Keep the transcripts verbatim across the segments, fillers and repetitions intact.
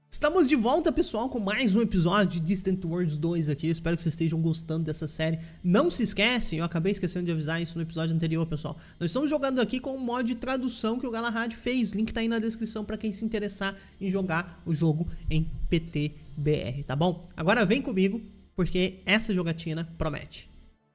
Estamos de volta, pessoal, com mais um episódio de Distant Worlds dois aqui. Eu espero que vocês estejam gostando dessa série. Não se esquecem, eu acabei esquecendo de avisar isso no episódio anterior, pessoal. Nós estamos jogando aqui com um mod de tradução que o Galahad fez. O link tá aí na descrição para quem se interessar em jogar o jogo em P T B R, tá bom? Agora vem comigo, porque essa jogatina promete.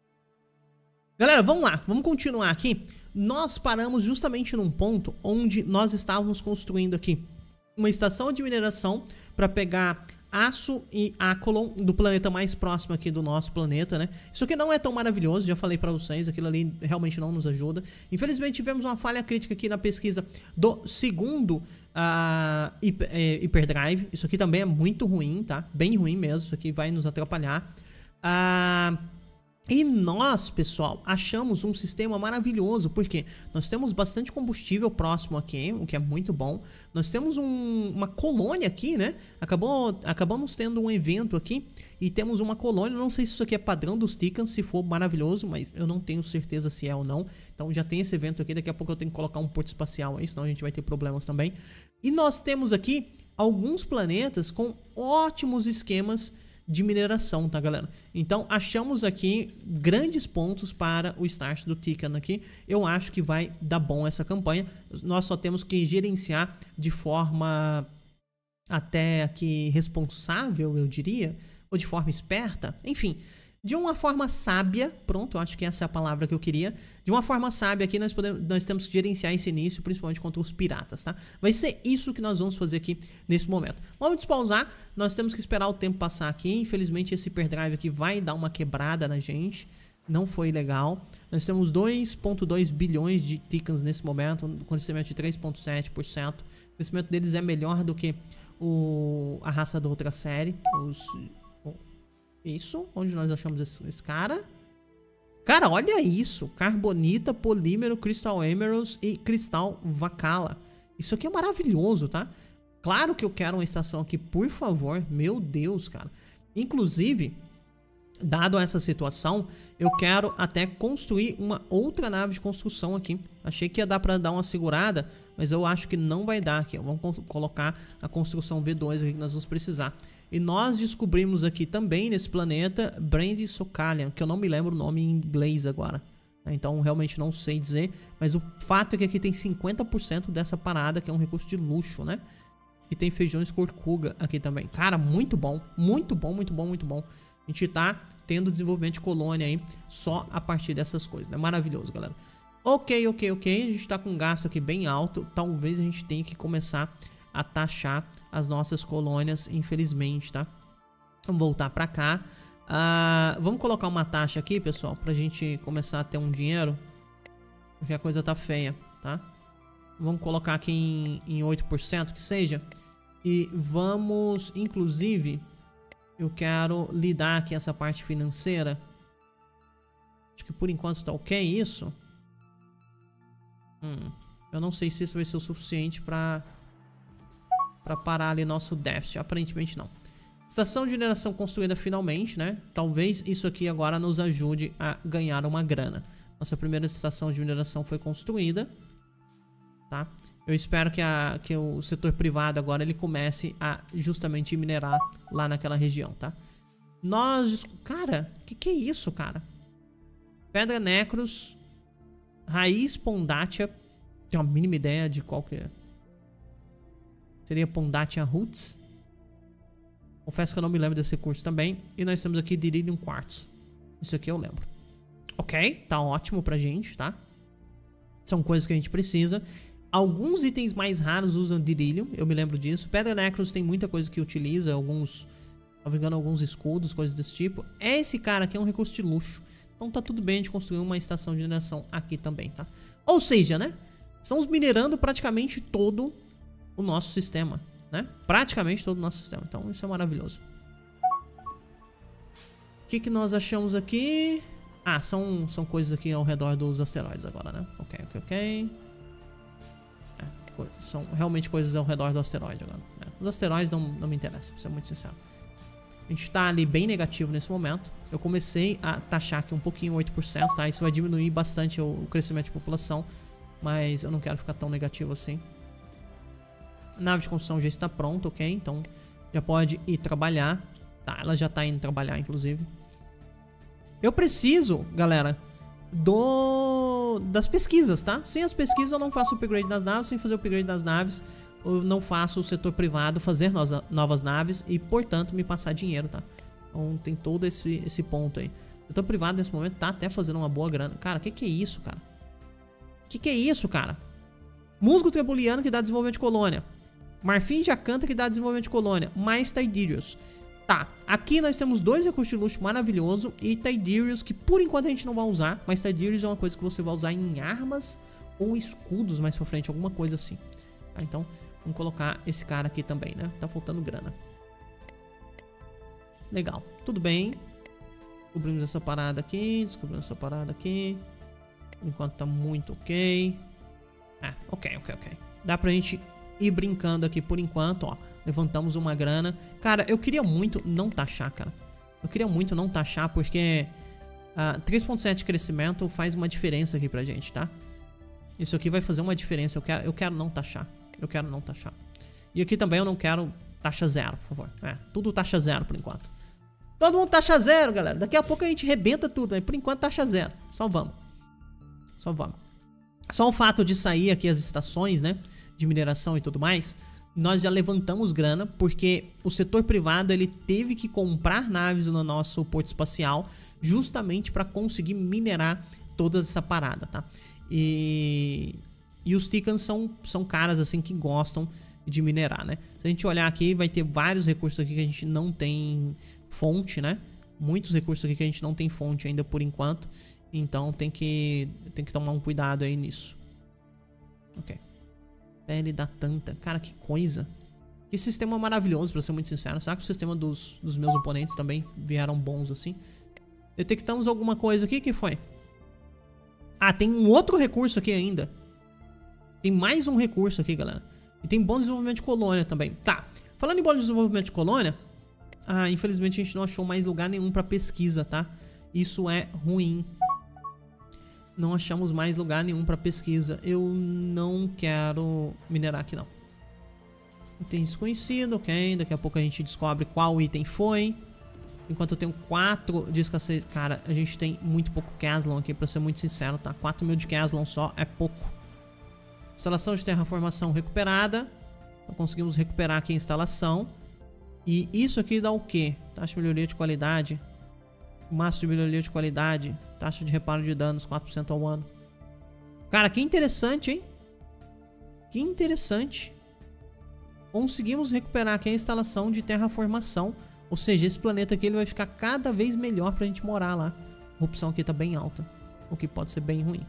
Galera, vamos lá, vamos continuar aqui. Nós paramos justamente num ponto onde nós estávamos construindo aqui uma estação de mineração para pegar aço e ácolon do planeta mais próximo aqui do nosso planeta, né? Isso aqui não é tão maravilhoso, já falei para vocês, aquilo ali realmente não nos ajuda. Infelizmente tivemos uma falha crítica aqui na pesquisa do segundo uh, hiper, é, Hyperdrive. Isso aqui também é muito ruim, tá? Bem ruim mesmo, isso aqui vai nos atrapalhar. Ah... Uh, E nós, pessoal, achamos um sistema maravilhoso, porque nós temos bastante combustível próximo aqui, o que é muito bom. Nós temos um, uma colônia aqui, né? Acabou, acabamos tendo um evento aqui e temos uma colônia. Não sei se isso aqui é padrão dos Ticans, se for maravilhoso, mas eu não tenho certeza se é ou não. Então já tem esse evento aqui, daqui a pouco eu tenho que colocar um porto espacial aí, senão a gente vai ter problemas também. E nós temos aqui alguns planetas com ótimos esquemas de mineração, tá, galera? Então achamos aqui grandes pontos para o start do Tican aqui. Eu acho que vai dar bom essa campanha. Nós só temos que gerenciar de forma até aqui responsável, eu diria, ou de forma esperta, enfim, de uma forma sábia. Pronto, eu acho que essa é a palavra que eu queria. De uma forma sábia aqui nós, podemos, nós temos que gerenciar esse início, principalmente contra os piratas, tá? Vai ser isso que nós vamos fazer aqui nesse momento. Vamos despausar, nós temos que esperar o tempo passar aqui. Infelizmente esse hyperdrive aqui vai dar uma quebrada na gente. Não foi legal. Nós temos dois vírgula dois bilhões de Ticans nesse momento, um crescimento de três vírgula sete por cento. O crescimento deles é melhor do que o, a raça da outra série. Os... Isso, onde nós achamos esse, esse cara? Cara, olha isso. Carbonita, polímero, Crystal Emeralds e Cristal Vacala. Isso aqui é maravilhoso, tá? Claro que eu quero uma estação aqui, por favor. Meu Deus, cara. Inclusive, dado essa situação, eu quero até construir uma outra nave de construção aqui. Achei que ia dar pra dar uma segurada, mas eu acho que não vai dar aqui. Vamos colocar a construção V dois aqui que nós vamos precisar. E nós descobrimos aqui também nesse planeta Brand Socalian, que eu não me lembro o nome em inglês agora. Então realmente não sei dizer, mas o fato é que aqui tem cinquenta por cento dessa parada, que é um recurso de luxo, né? E tem feijões Corcuga aqui também. Cara, muito bom, muito bom, muito bom, muito bom. A gente tá tendo desenvolvimento de colônia aí só a partir dessas coisas, né? Maravilhoso, galera. Ok, ok, ok. A gente tá com um gasto aqui bem alto. Talvez a gente tenha que começar a taxar as nossas colônias, infelizmente, tá? Vamos voltar pra cá. Uh, vamos colocar uma taxa aqui, pessoal, pra gente começar a ter um dinheiro, porque a coisa tá feia, tá? Vamos colocar aqui em, em oito por cento, que seja. E vamos, inclusive, eu quero lidar aqui essa parte financeira. Acho que por enquanto tá ok isso. Hum, eu não sei se isso vai ser o suficiente pra... Pra parar ali nosso déficit. Aparentemente não. Estação de mineração construída finalmente, né? Talvez isso aqui agora nos ajude a ganhar uma grana. Nossa primeira estação de mineração foi construída. Tá? Eu espero que, a, que o setor privado agora ele comece a justamente minerar lá naquela região, tá? Nós... Cara, o que, que é isso, cara? Pedra Necros. Raiz Pondatia. Tenho uma mínima ideia de qual que é. Seria Pondatia Roots. Confesso que eu não me lembro desse recurso também. E nós temos aqui Dirilium Quartz. Isso aqui eu lembro. Ok, tá ótimo pra gente, tá? São coisas que a gente precisa. Alguns itens mais raros usam Dirilium, eu me lembro disso. Pedra Necros tem muita coisa que utiliza. Alguns, se não me engano, alguns escudos, coisas desse tipo. Esse cara aqui é um recurso de luxo. Então tá tudo bem a gente construir uma estação de mineração aqui também, tá? Ou seja, né? Estamos minerando praticamente todo o nosso sistema, né? Praticamente todo o nosso sistema. Então isso é maravilhoso. O que que nós achamos aqui? Ah, são, são coisas aqui ao redor dos asteroides agora, né? Ok, ok, ok. É, são realmente coisas ao redor do asteroide agora, né? Os asteroides não, não me interessam, pra ser muito sincero. A gente tá ali bem negativo nesse momento. Eu comecei a taxar aqui um pouquinho, oito por cento, tá? Isso vai diminuir bastante o crescimento de população, mas eu não quero ficar tão negativo assim. A nave de construção já está pronta, ok? Então já pode ir trabalhar. Tá, ela já tá indo trabalhar, inclusive. Eu preciso, galera, do das pesquisas, tá? Sem as pesquisas eu não faço o upgrade das naves. Sem fazer o upgrade das naves, eu não faço o setor privado fazer novas naves e, portanto, me passar dinheiro, tá? Então tem todo esse, esse ponto aí. O setor privado nesse momento tá até fazendo uma boa grana. Cara, o que que é isso, cara? O que que é isso, cara? Musgo trebuliano que dá desenvolvimento de colônia. Marfim de acanta que dá desenvolvimento de colônia. Mais Tiberius. Tá, aqui nós temos dois recursos de luxo maravilhoso e Tiberius que por enquanto a gente não vai usar. Mas Tiberius é uma coisa que você vai usar em armas ou escudos mais pra frente, alguma coisa assim. Tá, então vamos colocar esse cara aqui também, né? Tá faltando grana. Legal, tudo bem. Descobrimos essa parada aqui, descobrimos essa parada aqui. Por enquanto tá muito ok. Ah, ok, ok, ok. Dá pra gente ir brincando aqui por enquanto, ó. Levantamos uma grana. Cara, eu queria muito não taxar, cara. Eu queria muito não taxar porque uh, três ponto sete de crescimento faz uma diferença aqui pra gente, tá? Isso aqui vai fazer uma diferença. Eu quero, eu quero não taxar. Eu quero não taxar. E aqui também eu não quero taxa zero, por favor. É, tudo taxa zero por enquanto. Todo mundo taxa zero, galera. Daqui a pouco a gente rebenta tudo, mas por enquanto taxa zero. Só vamos. Só vamos. Só o fato de sair aqui as estações, né, de mineração e tudo mais, nós já levantamos grana, porque o setor privado ele teve que comprar naves no nosso porto espacial justamente para conseguir minerar toda essa parada, tá? E, e os Ticans são, são caras assim que gostam de minerar, né? Se a gente olhar aqui, vai ter vários recursos aqui que a gente não tem fonte, né? Muitos recursos aqui que a gente não tem fonte ainda por enquanto. Então tem que, tem que tomar um cuidado aí nisso. Ok. Pele da Tanta. Cara, que coisa. Que sistema maravilhoso, pra ser muito sincero. Será que o sistema dos, dos meus oponentes também vieram bons assim? Detectamos alguma coisa aqui. O que foi? Ah, tem um outro recurso aqui ainda. Tem mais um recurso aqui, galera. E tem bom desenvolvimento de colônia também. Tá. Falando em bom desenvolvimento de colônia, ah, infelizmente a gente não achou mais lugar nenhum pra pesquisa, tá? Isso é ruim. Não achamos mais lugar nenhum pra pesquisa. Eu não quero minerar aqui, não. Item desconhecido, ok. Daqui a pouco a gente descobre qual item foi. Enquanto eu tenho quatro de escassez. Cara, a gente tem muito pouco Caslon aqui, pra ser muito sincero, tá? quatro mil de Caslon só é pouco. Instalação de terraformação recuperada. Então conseguimos recuperar aqui a instalação. E isso aqui dá o quê? Taxa de melhoria de qualidade. Massa de melhoria de qualidade. Taxa de reparo de danos, quatro por cento ao ano. Cara, que interessante, hein? Que interessante. Conseguimos recuperar aqui a instalação de terraformação. Ou seja, esse planeta aqui ele vai ficar cada vez melhor pra gente morar lá. A corrupção aqui tá bem alta. O que pode ser bem ruim.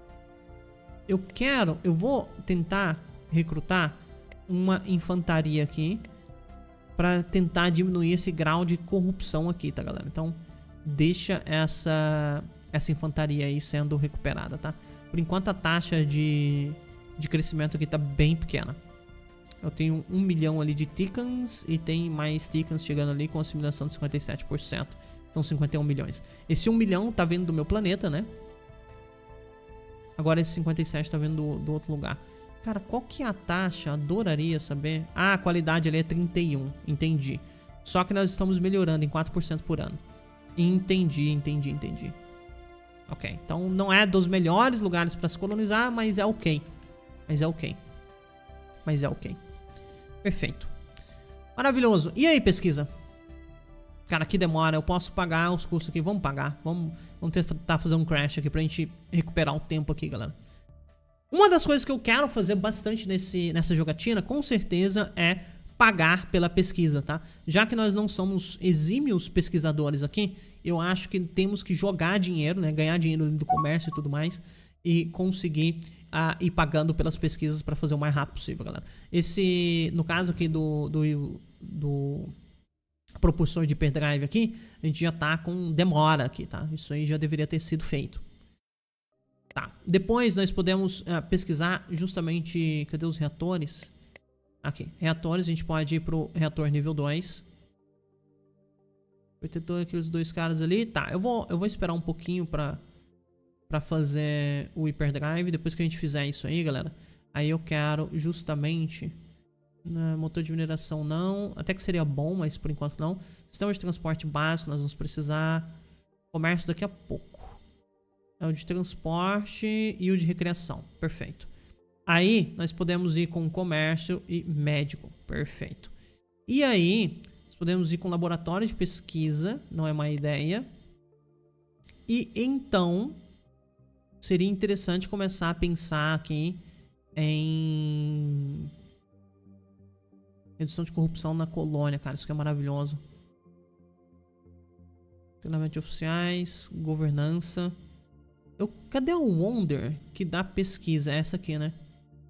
Eu quero... Eu vou tentar recrutar uma infantaria aqui. Pra tentar diminuir esse grau de corrupção aqui, tá, galera? Então... Deixa essa, essa infantaria aí sendo recuperada, tá? Por enquanto a taxa de, de crescimento aqui tá bem pequena. Eu tenho um milhão ali de Ticans e tem mais Ticans chegando ali com assimilação de cinquenta e sete por cento. São cinquenta e um milhões. Esse um milhão tá vindo do meu planeta, né? Agora esse cinquenta e sete tá vindo do, do outro lugar. Cara, qual que é a taxa? Adoraria saber. Ah, a qualidade ali é trinta e um. Entendi. Só que nós estamos melhorando em quatro por cento por ano. Entendi, entendi, entendi. Ok, então não é dos melhores lugares para se colonizar, mas é ok. Mas é ok. Mas é ok. Perfeito. Maravilhoso. E aí, pesquisa? Cara, que demora. Eu posso pagar os custos aqui. Vamos pagar. Vamos, vamos tentar fazer um crash aqui pra gente recuperar o tempo aqui, galera. Uma das coisas que eu quero fazer bastante nesse, nessa jogatina, com certeza, é... pagar pela pesquisa, tá? Já que nós não somos exímios pesquisadores aqui, eu acho que temos que jogar dinheiro, né? Ganhar dinheiro do comércio e tudo mais e conseguir uh, ir pagando pelas pesquisas para fazer o mais rápido possível, galera. Esse, no caso aqui do, do, do propulsor de hyperdrive aqui, a gente já tá com demora aqui, tá? Isso aí já deveria ter sido feito. Tá. Depois nós podemos uh, pesquisar justamente... Cadê os reatores? Aqui, reatores, a gente pode ir pro reator nível dois. Vai ter todos aqueles dois caras ali. Tá, eu vou, eu vou esperar um pouquinho pra, pra fazer o hyperdrive. Depois que a gente fizer isso aí, galera, aí eu quero justamente Uh, motor de mineração não. Até que seria bom, mas por enquanto não. Sistema de transporte básico, nós vamos precisar. Comércio daqui a pouco. É o de transporte e o de recreação. Perfeito. Aí, nós podemos ir com comércio e médico. Perfeito. E aí, nós podemos ir com laboratório de pesquisa. Não é má ideia. E então, seria interessante começar a pensar aqui em redução de corrupção na colônia, cara. Isso que é maravilhoso. Treinamento de oficiais, governança. Eu, cadê o Wonder que dá pesquisa? É essa aqui, né?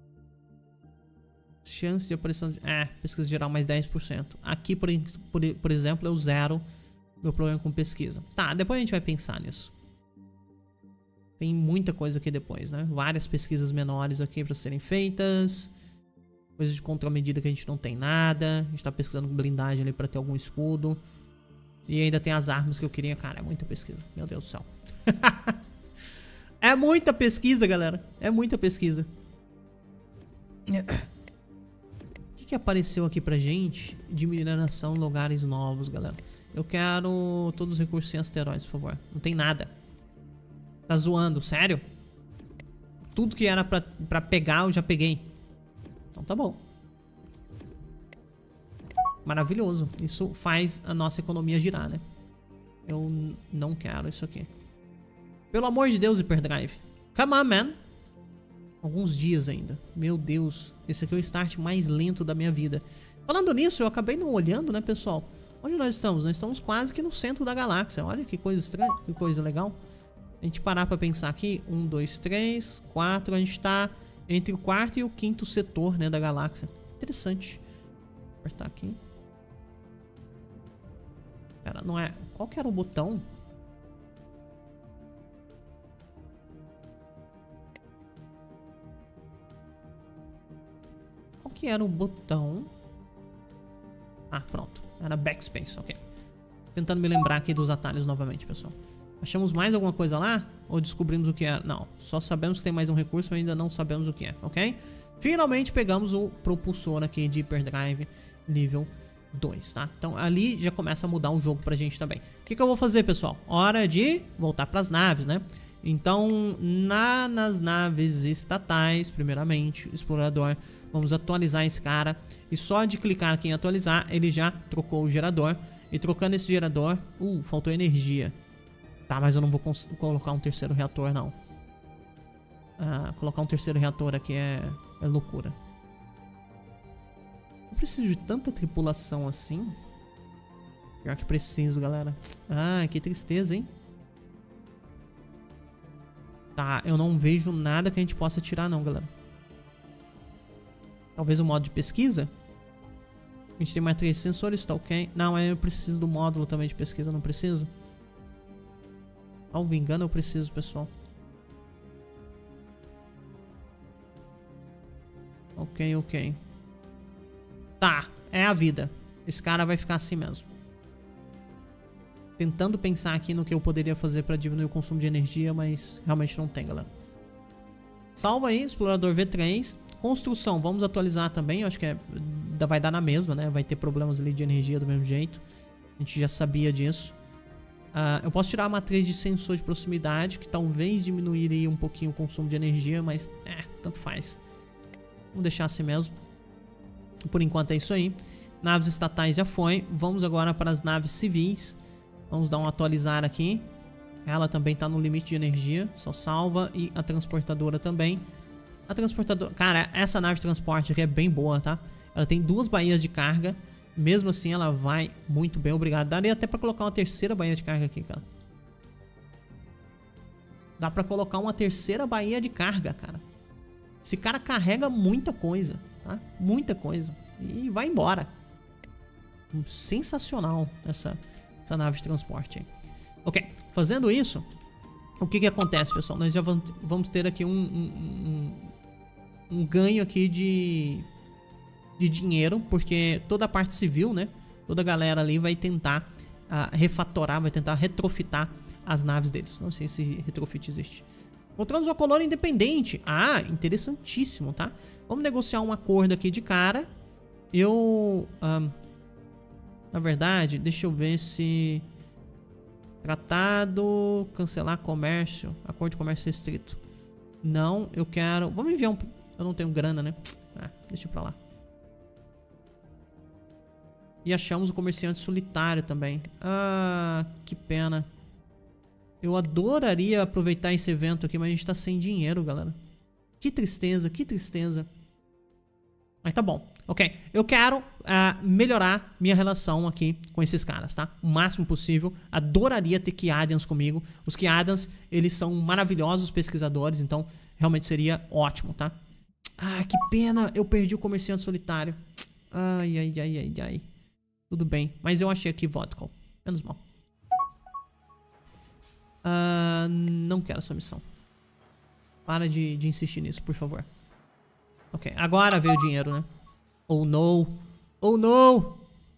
Chance de aparição de... É, pesquisa geral mais dez por cento. Aqui, por, por, por exemplo, eu zero meu problema com pesquisa. Tá, depois a gente vai pensar nisso. Tem muita coisa aqui depois, né? Várias pesquisas menores aqui para serem feitas. Coisas de contramedida que a gente não tem nada. A gente tá pesquisando blindagem ali para ter algum escudo. E ainda tem as armas que eu queria. Cara, é muita pesquisa. Meu Deus do céu. É muita pesquisa, galera. É muita pesquisa. O que que apareceu aqui pra gente de mineração em lugares novos, galera? Eu quero todos os recursos sem asteroides, por favor. Não tem nada. Tá zoando, sério? Tudo que era pra, pra pegar, eu já peguei. Então tá bom. Maravilhoso. Isso faz a nossa economia girar, né? Eu não quero isso aqui. Pelo amor de Deus, Hyperdrive. Come on, man. Alguns dias ainda. Meu Deus. Esse aqui é o start mais lento da minha vida. Falando nisso, eu acabei não olhando, né, pessoal? Onde nós estamos? Nós estamos quase que no centro da galáxia. Olha que coisa estranha, que coisa legal. A gente parar pra pensar aqui. Um, dois, três, quatro. A gente tá entre o quarto e o quinto setor, né, da galáxia. Interessante. Vou apertar aqui. Cara, não é... Qual que era o botão? Qual que era o botão? Ah, pronto. Era backspace, ok. Tentando me lembrar aqui dos atalhos novamente, pessoal. Achamos mais alguma coisa lá? Ou descobrimos o que é? Não, só sabemos que tem mais um recurso, mas ainda não sabemos o que é, ok? Finalmente pegamos o propulsor aqui de Hyperdrive nível dois, tá? Então ali já começa a mudar o jogo pra gente também. O que que eu vou fazer, pessoal? Hora de voltar pras naves, né? Então, na, nas naves estatais, primeiramente, explorador, vamos atualizar esse cara. E só de clicar aqui em atualizar, ele já trocou o gerador. E trocando esse gerador... Uh, faltou energia. Tá, mas eu não vou colocar um terceiro reator, não. Ah, colocar um terceiro reator aqui é, é loucura. Eu preciso de tanta tripulação assim? Pior que preciso, galera. Ah, que tristeza, hein? Tá, eu não vejo nada que a gente possa tirar não, galera. Talvez o modo de pesquisa? A gente tem mais três sensores, tá ok? Não, eu preciso do módulo também de pesquisa, não preciso? Salvo engano, eu preciso, pessoal. Ok, ok. Tá, é a vida. Esse cara vai ficar assim mesmo. Tentando pensar aqui no que eu poderia fazer pra diminuir o consumo de energia, mas realmente não tem, galera. Salva aí, explorador V três. Construção, vamos atualizar também. Eu acho que é, vai dar na mesma, né? Vai ter problemas ali de energia do mesmo jeito. A gente já sabia disso. Uh, eu posso tirar a matriz de sensor de proximidade, que talvez diminuiria um pouquinho o consumo de energia, mas é, tanto faz. Vamos deixar assim mesmo. Por enquanto é isso aí. Naves estatais já foi. Vamos agora para as naves civis. Vamos dar um atualizar aqui. Ela também está no limite de energia. Só salva. E a transportadora também. A transportadora... Cara, essa nave de transporte aqui é bem boa, tá? Ela tem duas baías de carga. Mesmo assim, ela vai muito bem. Obrigado. Daria até pra colocar uma terceira baía de carga aqui, cara. Dá pra colocar uma terceira baía de carga, cara. Esse cara carrega muita coisa, tá? Muita coisa. E vai embora. Sensacional essa... essa nave de transporte aí. Ok, fazendo isso, o que que acontece, pessoal? Nós já vamos ter aqui um, um, um, um ganho aqui de, de dinheiro, porque toda a parte civil, né? Toda a galera ali vai tentar uh, refatorar, vai tentar retrofitar as naves deles. Não sei se retrofit existe. Encontramos uma colônia independente. Ah, interessantíssimo, tá? Vamos negociar um acordo aqui de cara. Eu... Um, na verdade, deixa eu ver se... Tratado... Cancelar comércio. Acordo de comércio restrito. Não, eu quero... Vamos enviar um... Eu não tenho grana, né? Ah, deixa eu pra lá. E achamos o comerciante solitário também. Ah, que pena. Eu adoraria aproveitar esse evento aqui, mas a gente tá sem dinheiro, galera. Que tristeza, que tristeza. Mas tá bom. Ok, eu quero uh, melhorar minha relação aqui com esses caras, tá? O máximo possível. Adoraria ter Kiadians comigo. Os Kiadians, eles são maravilhosos pesquisadores, então realmente seria ótimo, tá? Ah, que pena, eu perdi o comerciante solitário. Ai, ai, ai, ai, ai. Tudo bem, mas eu achei aqui vodka. Menos mal. Uh, não quero essa missão. Para de, de insistir nisso, por favor. Ok, agora veio o dinheiro, né? Oh, no. Oh, no.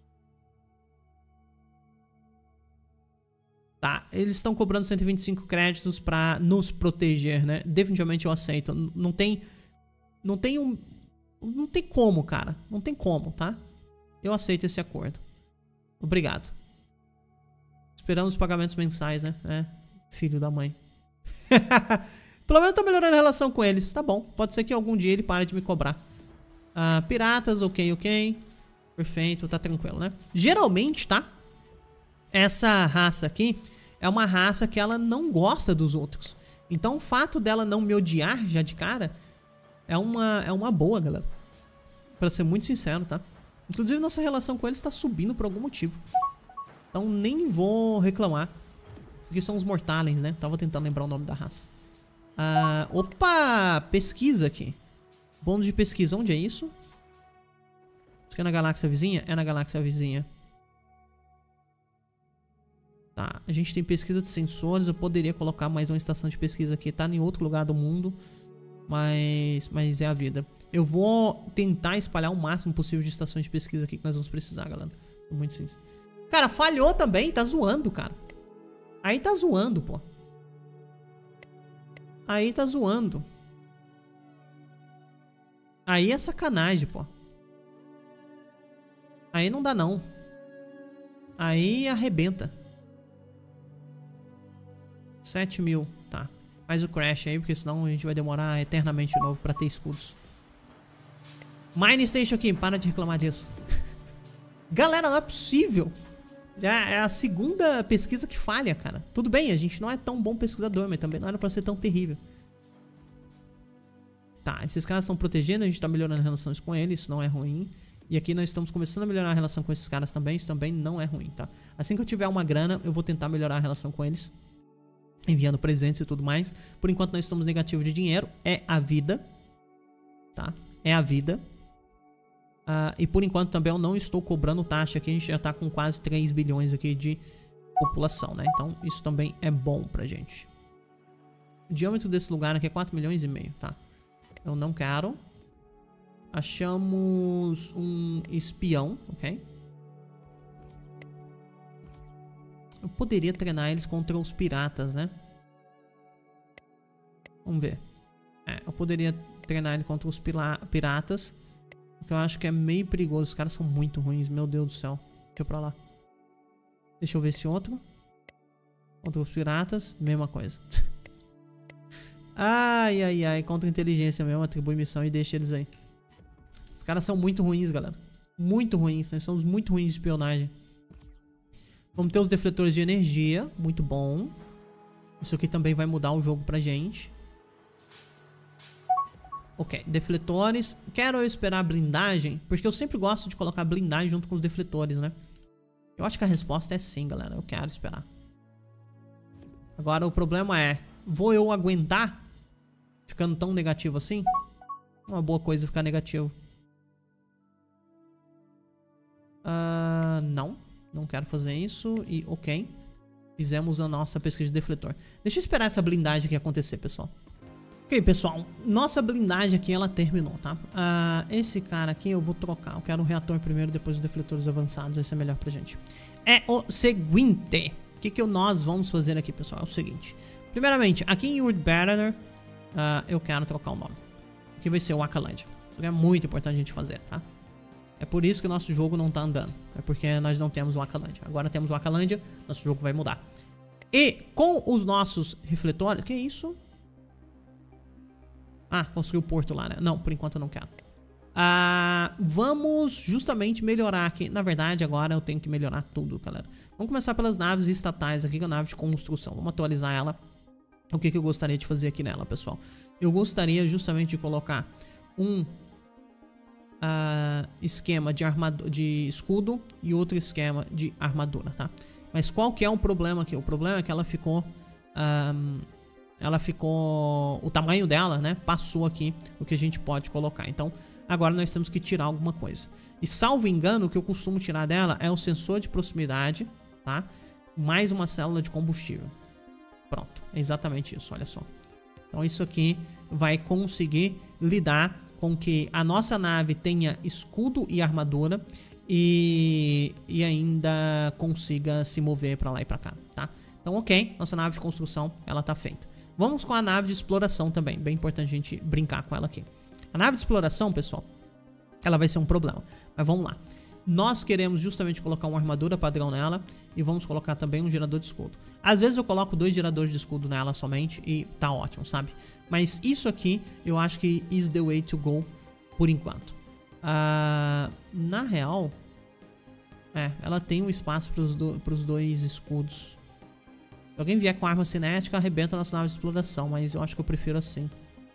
Tá, eles estão cobrando cento e vinte e cinco créditos pra nos proteger, né? Definitivamente eu aceito. Não tem... Não tem um... Não tem como, cara. Não tem como, tá? Eu aceito esse acordo. Obrigado. Esperamos os pagamentos mensais, né? É, filho da mãe. Pelo menos eu tô melhorando a relação com eles. Tá bom. Pode ser que algum dia ele pare de me cobrar. Ah, piratas, ok, ok. Perfeito, tá tranquilo, né? Geralmente, tá? Essa raça aqui é uma raça que ela não gosta dos outros. Então o fato dela não me odiar já de cara é uma, é uma boa, galera. Pra ser muito sincero, tá? Inclusive nossa relação com eles tá subindo por algum motivo. Então nem vou reclamar. Porque são os Mortalens, né? Tava tentando lembrar o nome da raça. Ah, opa! Pesquisa aqui. Bônus de pesquisa. Onde é isso? Acho que é na galáxia vizinha? É na galáxia vizinha. Tá. A gente tem pesquisa de sensores. Eu poderia colocar mais uma estação de pesquisa aqui. Tá em outro lugar do mundo. Mas, mas é a vida. Eu vou tentar espalhar o máximo possível de estações de pesquisa aqui que nós vamos precisar, galera. Muito simples. Cara, falhou também. Tá zoando, cara. Aí tá zoando, pô. Aí tá zoando. Aí é sacanagem, pô. Aí não dá, não. Aí arrebenta. sete mil, tá. Faz o crash aí, porque senão a gente vai demorar eternamente de novo pra ter escudos. Mine Station aqui, para de reclamar disso. Galera, não é possível. Já é a segunda pesquisa que falha, cara. Tudo bem, a gente não é tão bom pesquisador, mas também não era pra ser tão terrível. Tá, esses caras estão protegendo, a gente tá melhorando relações com eles, isso não é ruim. E aqui nós estamos começando a melhorar a relação com esses caras também, isso também não é ruim, tá? Assim que eu tiver uma grana, eu vou tentar melhorar a relação com eles. Enviando presentes e tudo mais. Por enquanto nós estamos negativos de dinheiro. É a vida. Tá? É a vida. Uh, e por enquanto também eu não estou cobrando taxa aqui. A gente já tá com quase três bilhões aqui de população, né? Então isso também é bom pra gente. O diâmetro desse lugar aqui é quatro milhões e meio, tá? Eu não quero. Achamos um espião, ok? Eu poderia treinar eles contra os piratas, né? Vamos ver. É, eu poderia treinar ele contra os piratas. Porque eu acho que é meio perigoso. Os caras são muito ruins, meu Deus do céu. Deixa eu pra lá. Deixa eu ver esse outro. Contra os piratas, mesma coisa. Ai, ai, ai. Contra a inteligência mesmo, atribui missão e deixa eles aí. Os caras são muito ruins, galera. Muito ruins, nós somos muito ruins de espionagem. Vamos ter os defletores de energia, muito bom. Isso aqui também vai mudar o jogo pra gente. Ok, defletores. Quero eu esperar a blindagem, porque eu sempre gosto de colocar blindagem junto com os defletores, né? Eu acho que a resposta é sim, galera. Eu quero esperar. Agora o problema é, vou eu aguentar ficando tão negativo assim? Uma boa coisa ficar negativo. Uh, não. Não quero fazer isso e ok. Fizemos a nossa pesquisa de defletor. Deixa eu esperar essa blindagem aqui acontecer, pessoal. Ok, pessoal. Nossa blindagem aqui, ela terminou, tá? Uh, esse cara aqui eu vou trocar. Eu quero o reator primeiro, depois os defletores avançados. Vai ser melhor pra gente. É o seguinte. O que, que nós vamos fazer aqui, pessoal? É o seguinte. Primeiramente, aqui em Woodbanner, uh, eu quero trocar o nome. Aqui vai ser o Akaland. Isso é muito importante a gente fazer, tá? É por isso que o nosso jogo não tá andando. É porque nós não temos o Akalândia. Agora temos o Akalândia, nosso jogo vai mudar. E com os nossos refletores... Que isso? Ah, construiu o porto lá, né? Não, por enquanto eu não quero. Ah, vamos justamente melhorar aqui. Na verdade, agora eu tenho que melhorar tudo, galera. Vamos começar pelas naves estatais aqui, que é a nave de construção. Vamos atualizar ela. O que, que eu gostaria de fazer aqui nela, pessoal? Eu gostaria justamente de colocar um uh, esquema de, armadura, de escudo e outro esquema de armadura, tá? Mas qual que é o problema aqui? O problema é que ela ficou... Um, ela ficou... O tamanho dela, né? Passou aqui o que a gente pode colocar. Então, agora nós temos que tirar alguma coisa. E salvo engano, o que eu costumo tirar dela é o sensor de proximidade, tá? Mais uma célula de combustível. Pronto, é exatamente isso, olha só. Então isso aqui vai conseguir lidar com que a nossa nave tenha escudo e armadura e, e ainda consiga se mover pra lá e pra cá, tá? Então ok, nossa nave de construção, ela tá feita. Vamos com a nave de exploração também, bem importante a gente brincar com ela aqui. A nave de exploração, pessoal, ela vai ser um problema, mas vamos lá. Nós queremos justamente colocar uma armadura padrão nela e vamos colocar também um gerador de escudo. Às vezes eu coloco dois geradores de escudo nela somente e tá ótimo, sabe? Mas isso aqui eu acho que is the way to go por enquanto. Uh, na real, é, ela tem um espaço para os do, pros dois escudos. Se alguém vier com arma cinética, arrebenta a nossa nave de exploração, mas eu acho que eu prefiro assim.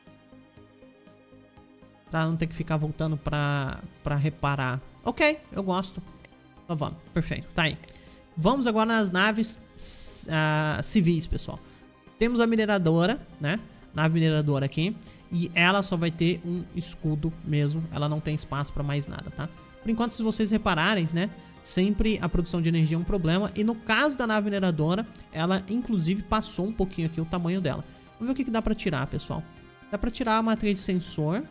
Pra não ter que ficar voltando pra, pra reparar. Ok, eu gosto. Então vamos, perfeito, tá aí. Vamos agora nas naves uh, civis, pessoal. Temos a mineradora, né? Nave mineradora aqui. E ela só vai ter um escudo mesmo. Ela não tem espaço pra mais nada, tá? Por enquanto, se vocês repararem, né? Sempre a produção de energia é um problema. E no caso da nave mineradora, ela inclusive passou um pouquinho aqui o tamanho dela. Vamos ver o que, que dá pra tirar, pessoal. Dá pra tirar a matriz de sensor.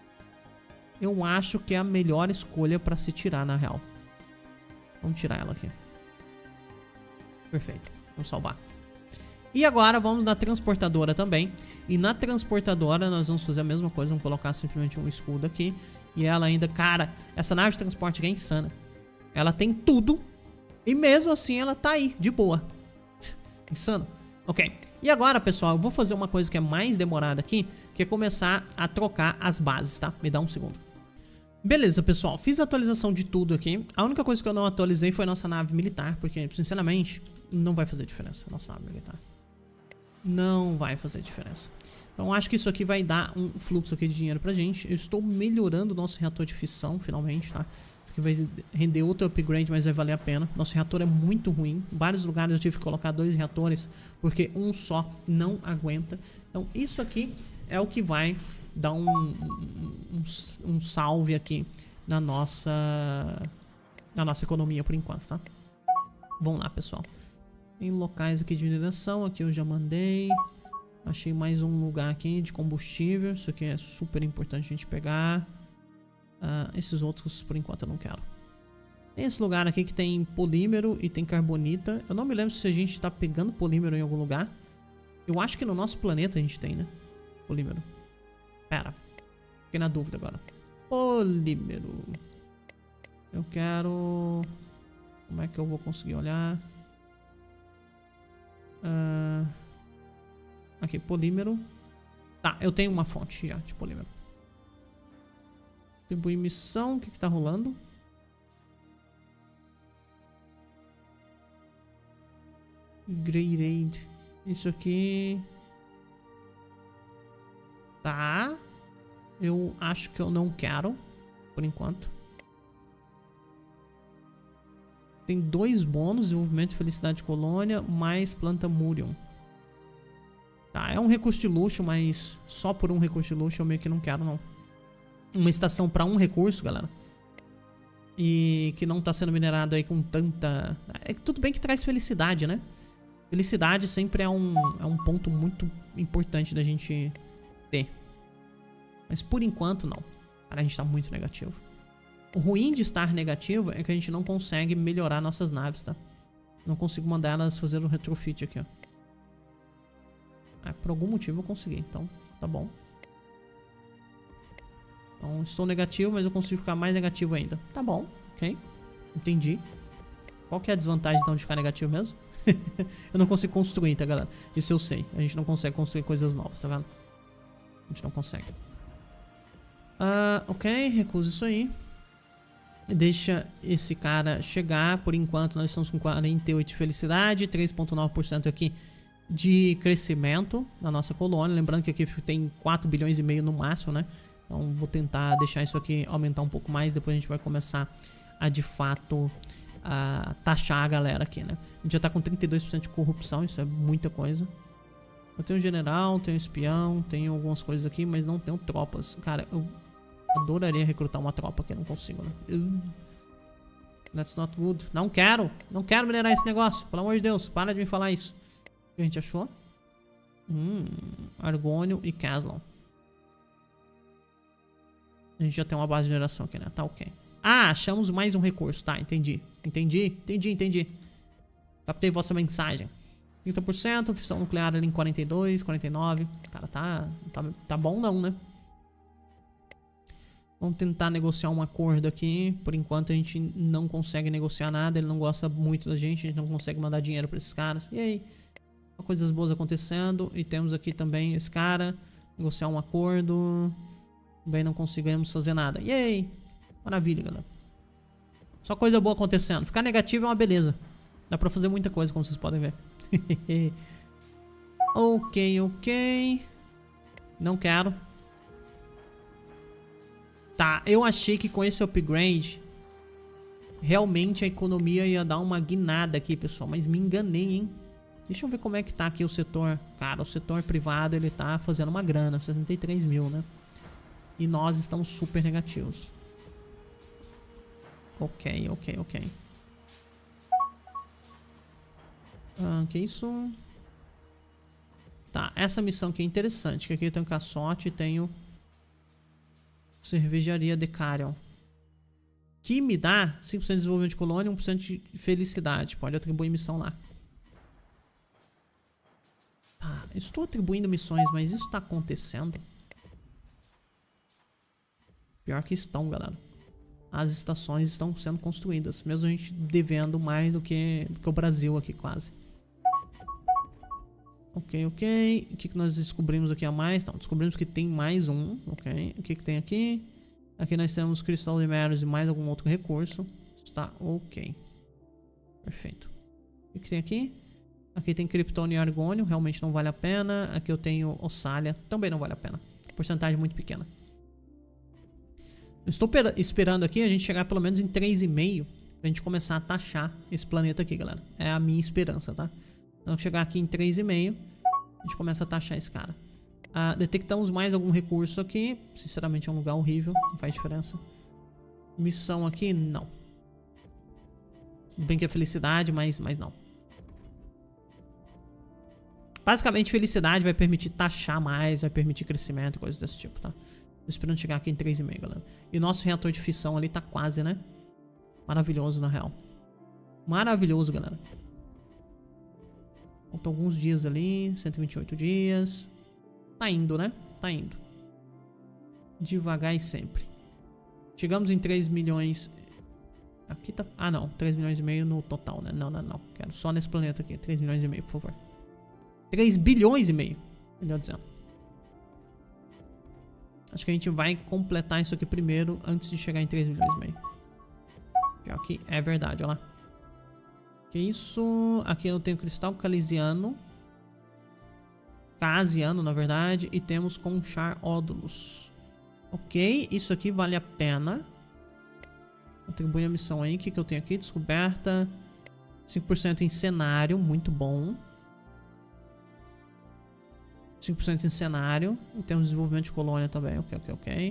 Eu acho que é a melhor escolha pra se tirar, na real. Vamos tirar ela aqui. Perfeito. Vamos salvar. E agora vamos na transportadora também. E na transportadora nós vamos fazer a mesma coisa. Vamos colocar simplesmente um escudo aqui. E ela ainda... Cara, essa nave de transporte aqui é insana. Ela tem tudo. E mesmo assim ela tá aí, de boa. Insano. Ok. E agora, pessoal, eu vou fazer uma coisa que é mais demorada aqui. Que é começar a trocar as bases, tá? Me dá um segundo. Beleza, pessoal, fiz a atualização de tudo aqui. A única coisa que eu não atualizei foi a nossa nave militar, porque, sinceramente, não vai fazer diferença a nossa nave militar. Não vai fazer diferença. Então, acho que isso aqui vai dar um fluxo aqui de dinheiro pra gente. Eu estou melhorando o nosso reator de fissão, finalmente, tá? Isso aqui vai render outro upgrade, mas vai valer a pena. Nosso reator é muito ruim. Em vários lugares eu tive que colocar dois reatores, porque um só não aguenta. Então, isso aqui é o que vai... dar um, um, um salve aqui na nossa na nossa economia por enquanto, tá? Vamos lá, pessoal. Tem locais aqui de mineração, aqui eu já mandei. Achei mais um lugar aqui de combustível. Isso aqui é super importante a gente pegar. uh, Esses outros por enquanto eu não quero. Tem esse lugar aqui que tem polímero e tem carbonita. Eu não me lembro se a gente tá pegando polímero em algum lugar. Eu acho que no nosso planeta a gente tem, né? Polímero. Pera, fiquei na dúvida agora. Polímero. Eu quero... Como é que eu vou conseguir olhar? Uh... Aqui, polímero. Tá, eu tenho uma fonte já de polímero. Distribuir missão, o que que tá rolando? Grey Raid. Isso aqui... Tá. Eu acho que eu não quero. Por enquanto. Tem dois bônus. Desenvolvimento e felicidade de colônia. Mais planta Murion. Tá, é um recurso de luxo. Mas só por um recurso de luxo eu meio que não quero, não. Uma estação pra um recurso, galera. E que não tá sendo minerado aí com tanta... É, tudo bem que traz felicidade, né? Felicidade sempre é um, é um ponto muito importante da gente... ter. Mas por enquanto não. Cara, a gente tá muito negativo. O ruim de estar negativo é que a gente não consegue melhorar nossas naves, tá? Não consigo mandar elas fazer o retrofit aqui, ó. Ah, por algum motivo eu consegui, então tá bom. Então, estou negativo, mas eu consigo ficar mais negativo ainda. Tá bom, ok. Entendi. Qual que é a desvantagem, então, de ficar negativo mesmo? Eu não consigo construir, tá, galera? Isso eu sei. A gente não consegue construir coisas novas, tá vendo? A gente não consegue. Uh, ok, recusa isso aí. Deixa esse cara chegar. Por enquanto, nós estamos com quarenta e oito de felicidade, três vírgula nove por cento aqui de crescimento na nossa colônia. Lembrando que aqui tem quatro bilhões e meio no máximo, né? Então, vou tentar deixar isso aqui aumentar um pouco mais. Depois a gente vai começar a, de fato, a taxar a galera aqui, né? A gente já tá com trinta e dois por cento de corrupção. Isso é muita coisa. Eu tenho um general, tenho um espião, tenho algumas coisas aqui, mas não tenho tropas. Cara, eu adoraria recrutar uma tropa aqui, não consigo, né? Uh, that's not good. Não quero, não quero minerar esse negócio. Pelo amor de Deus, para de me falar isso. O que a gente achou? Hum, Argônio e Caslon. A gente já tem uma base de mineração aqui, né? Tá ok. Ah, achamos mais um recurso. Tá, entendi. Entendi, entendi, entendi. Captei vossa mensagem. trinta por cento, fissão nuclear ali em quarenta e dois, quarenta e nove. Cara, tá, tá, tá bom não, né? Vamos tentar negociar um acordo aqui. Por enquanto a gente não consegue negociar nada. Ele não gosta muito da gente. A gente não consegue mandar dinheiro pra esses caras. E aí? Coisas boas acontecendo. E temos aqui também esse cara. Negociar um acordo. Também não conseguimos fazer nada. E aí? Maravilha, galera. Só coisa boa acontecendo. Ficar negativo é uma beleza. Dá pra fazer muita coisa, como vocês podem ver. Ok, ok. Não quero. Tá, eu achei que com esse upgrade realmente a economia ia dar uma guinada aqui, pessoal. Mas me enganei, hein? Deixa eu ver como é que tá aqui o setor. Cara, o setor privado, ele tá fazendo uma grana. sessenta e três mil, né? E nós estamos super negativos. Ok, ok, ok. Ah, que isso? Tá, essa missão aqui é interessante. Que aqui tem o caçote e tenho cervejaria de Carion. Que me dá cinco por cento de desenvolvimento de colônia e um por cento de felicidade. Pode atribuir missão lá. Tá, estou atribuindo missões, mas isso tá acontecendo? Pior que estão, galera. As estações estão sendo construídas. Mesmo a gente devendo mais do que, do que o Brasil aqui, quase. Ok, ok. O que, que nós descobrimos aqui a mais? Não, descobrimos que tem mais um. Ok. O que, que tem aqui? Aqui nós temos cristal de Meros e mais algum outro recurso. Está ok. Perfeito. O que, que tem aqui? Aqui tem Krypton e Argônio. Realmente não vale a pena. Aqui eu tenho Ossalia. Também não vale a pena. Porcentagem muito pequena. Eu estou esperando aqui a gente chegar pelo menos em três vírgula cinco pra gente começar a taxar esse planeta aqui, galera. É a minha esperança, tá? Então chegar aqui em três vírgula cinco, a gente começa a taxar esse cara. Ah, detectamos mais algum recurso aqui. Sinceramente é um lugar horrível, não faz diferença. Missão aqui, não. Tudo bem que é felicidade, mas, mas não. Basicamente felicidade vai permitir taxar mais, vai permitir crescimento e coisas desse tipo, tá? Tô esperando chegar aqui em três vírgula cinco, galera. E nosso reator de fissão ali tá quase, né? Maravilhoso, na real. Maravilhoso, galera. Faltam alguns dias ali. cento e vinte e oito dias. Tá indo, né? Tá indo. Devagar e sempre. Chegamos em três milhões. Aqui tá... Ah, não. três milhões e meio no total, né? Não, não, não. Quero só nesse planeta aqui. três milhões e meio, por favor. três bilhões e meio. Melhor dizendo. Acho que a gente vai completar isso aqui primeiro, antes de chegar em três milhões e meio. Já que é verdade, olha lá. Que isso? Aqui eu tenho cristal calisiano. Casiano, na verdade. E temos conchar ódulos. Ok, isso aqui vale a pena. Atribui a missão aí. O que, que eu tenho aqui? Descoberta. cinco por cento em cenário, muito bom. cinco por cento em cenário. E temos desenvolvimento de colônia também. Ok, ok, ok.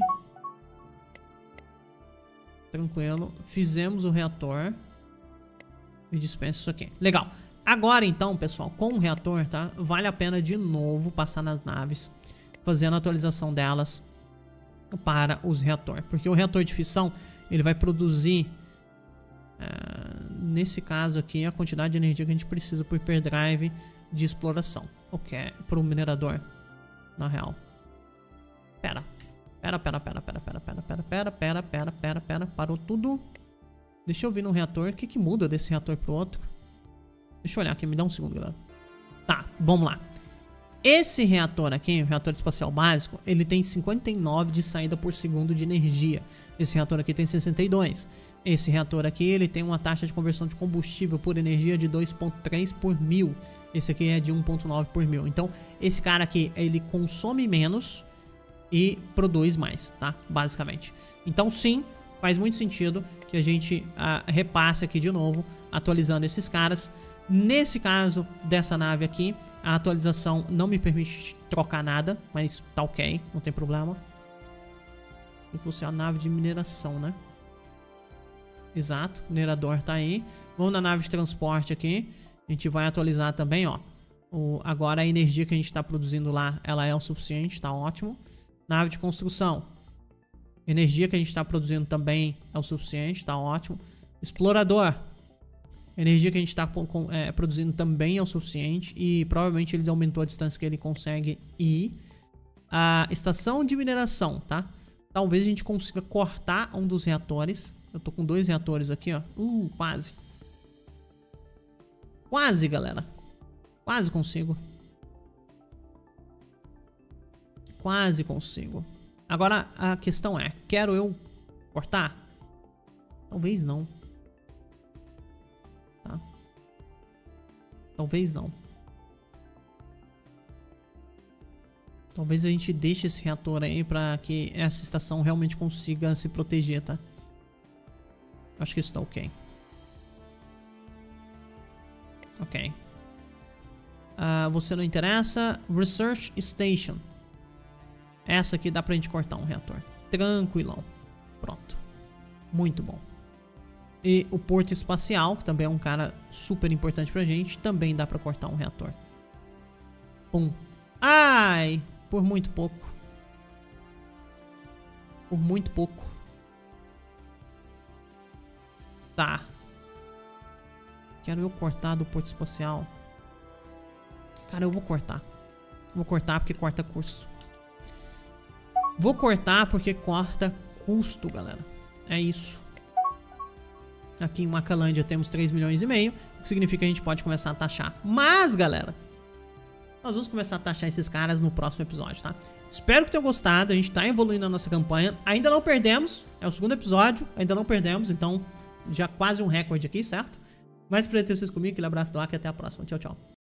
Tranquilo. Fizemos o reator. E dispensa isso aqui. Legal. Agora então, pessoal, com o reator, tá? Vale a pena de novo passar nas naves. Fazendo a atualização delas para os reatores. Porque o reator de fissão, ele vai produzir... Uh, nesse caso aqui, a quantidade de energia que a gente precisa por hyperdrive de exploração. Ok, para o minerador, na real. Pera. Pera, pera, pera, pera, pera, pera, pera, pera, pera, pera, pera, pera. Parou tudo. Deixa eu vir no reator. O que que muda desse reator pro outro? Deixa eu olhar aqui, me dá um segundo, galera. Tá, vamos lá. Esse reator aqui, o reator espacial básico, ele tem cinquenta e nove de saída por segundo de energia. Esse reator aqui tem sessenta e dois. Esse reator aqui, ele tem uma taxa de conversão de combustível por energia de dois ponto três por mil. Esse aqui é de um ponto nove por mil. Então, esse cara aqui, ele consome menos e produz mais, tá? Basicamente. Então, sim, faz muito sentido que a gente uh, repasse aqui de novo, atualizando esses caras. Nesse caso dessa nave aqui, a atualização não me permite trocar nada, mas tá ok, não tem problema. Tem que ser a nave de mineração, né? Exato, o minerador tá aí. Vamos na nave de transporte aqui. A gente vai atualizar também, ó. O, agora a energia que a gente tá produzindo lá, ela é o suficiente, tá ótimo. Nave de construção. Energia que a gente tá produzindo também é o suficiente, tá ótimo. Explorador. Energia que a gente está é, produzindo também é o suficiente. E provavelmente ele aumentou a distância que ele consegue ir. A estação de mineração, tá? Talvez a gente consiga cortar um dos reatores. Eu tô com dois reatores aqui, ó. Uh, quase. Quase, galera. Quase consigo. Quase consigo. Agora a questão é, quero eu cortar? Talvez não. Tá? Talvez não. Talvez a gente deixe esse reator aí pra que essa estação realmente consiga se proteger, tá? Acho que isso tá ok. Ok. Uh, você não interessa. Research Station. Essa aqui dá pra gente cortar um reator. Tranquilão. Pronto. Muito bom. E o porto espacial, que também é um cara super importante pra gente, também dá pra cortar um reator. Pum. Ai! Por muito pouco. Por muito pouco. Tá. Quero eu cortar do porto espacial. Cara, eu vou cortar. Vou cortar porque corta custo. Vou cortar porque corta custo, galera. É isso. Aqui em Macalândia temos três milhões e meio, o que significa que a gente pode começar a taxar. Mas, galera, nós vamos começar a taxar esses caras no próximo episódio, tá? Espero que tenham gostado, a gente tá evoluindo a nossa campanha. Ainda não perdemos, é o segundo episódio, ainda não perdemos, então já quase um recorde aqui, certo? Mas pra ter vocês comigo, aquele abraço do Aki e até a próxima. Tchau, tchau.